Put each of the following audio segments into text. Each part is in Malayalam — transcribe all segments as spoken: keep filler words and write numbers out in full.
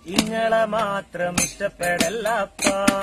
ഇങ്ങളെ മാത്രം ഇഷ്ടപ്പെടല്ലപ്പ.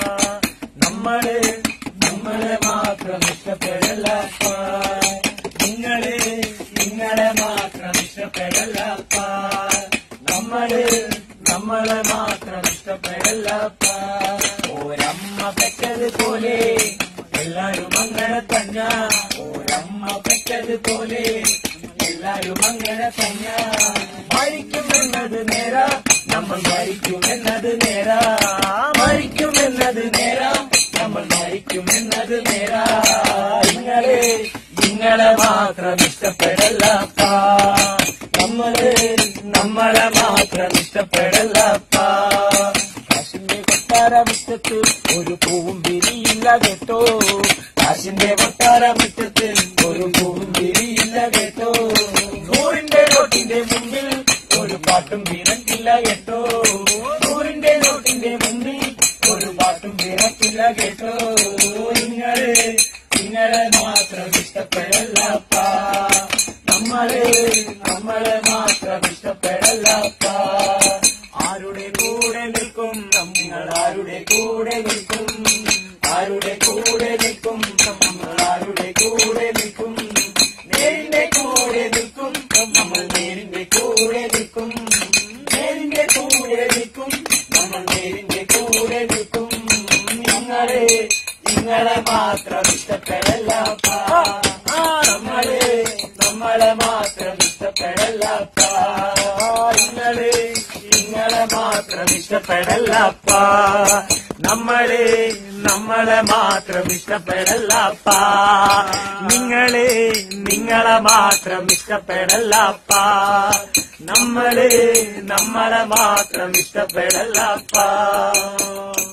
നമ്മള് നമ്മളെ മാത്രം ഇഷ്ടപ്പെടല്ലപ്പ. നിങ്ങള് നിങ്ങളെ മാത്രം ഇഷ്ടപ്പെടല്ലപ്പ. നമ്മള് നമ്മളെ മാത്രം ഇഷ്ടപ്പെടല്ലപ്പ. ഒരമ്മ പെറ്റതുപോലെ എല്ലാരും അങ്ങനെ തന്നെ. ഒരമ്മ പെറ്റതുപോലെ എല്ലാരും അങ്ങനെ തന്നെ. മരിക്കുമെന്നത് നേരാ, നമ്മൾ മരിക്കുമെന്നത് നേരാ. മരിക്കുമെന്നത് നേരാ, നമ്മൾ മരിക്കുമെന്നത് നേരാ. നിങ്ങളെ നിങ്ങളെ മാത്രം ഇഷ്ടപ്പെടല്ലപ്പ. നമ്മള് നമ്മളെ മാത്രം ഇഷ്ടപ്പെടല്ലപ്പ. കാശിന്റെ കൊട്ടാര മുറ്റത്ത് ഒരു പൂവും വിരിയില്ല കേട്ടോ. കാശിന്റെ കൊട്ടാര മുറ്റത്ത് ഒരു പൂവും വിരിയില്ല കേട്ടോ. നൂറിന്റെ നോട്ടിന്റെ മുമ്പിൽ ഒരു പാട്ടും വിറക്കില്ല കേട്ടോ. നൂറിന്റെ നോട്ടിന്റെ മുമ്പിൽ ഒരു പാട്ടും വിറക്കില്ല കേട്ടോ. നിങ്ങള് നിങ്ങളെ മാത്രം ഇഷ്ടപ്പെടല്ലപ്പ. നമ്മള് നമ്മളെ മാത്രം ഇഷ്ടപ്പെടല്ലപ്പ. ആരുടെ കൂടെ നിൽക്കും നമ്മൾ, ആരുടെ കൂടെ നിൽക്കും, ആരുടെ കൂടെ നിൽക്കും നമ്മൾ, ആരുടെ കൂടെ നിൽക്കും. നേരിന്റെ കൂടെ നിൽക്കും നമ്മൾ, നേരിന്റെ കൂടെ നിൽക്കും. നേരിന്റെ കൂടെ നിൽക്കും നമ്മൾ, നേരിന്റെ കൂടെ നിൽക്കും. നിങ്ങളെ നിങ്ങളെ മാത്രം ഇഷ്ടപ്പെടല്ലപ്പ. നമ്മള് നമ്മളെ മാത്രം ഇഷ്ടപ്പെടല്ലപ്പ. നിങ്ങള് നിങ്ങളെ മാത്രം ഇഷ്ടപ്പെടല്ലപ്പ. നമ്മള് നമ്മളെ മാത്രം ഇഷ്ടപ്പെടല്ലപ്പ. നിങ്ങള് നിങ്ങളെ മാത്രം ഇഷ്ടപ്പെടല്ലപ്പ. നമ്മള് നമ്മളെ മാത്രം ഇഷ്ടപ്പെടല്ലപ്പ.